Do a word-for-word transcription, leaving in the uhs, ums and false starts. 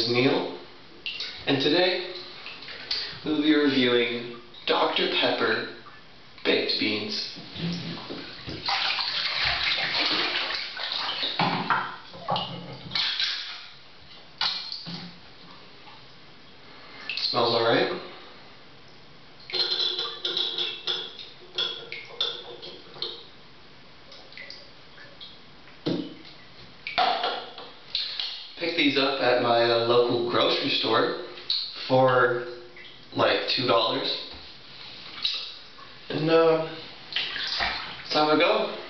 is Neil, and today we'll be reviewing Doctor Pepper baked beans. Smells alright. Picked these up at my uh, local grocery store for like two dollars. And uh, it's time to go.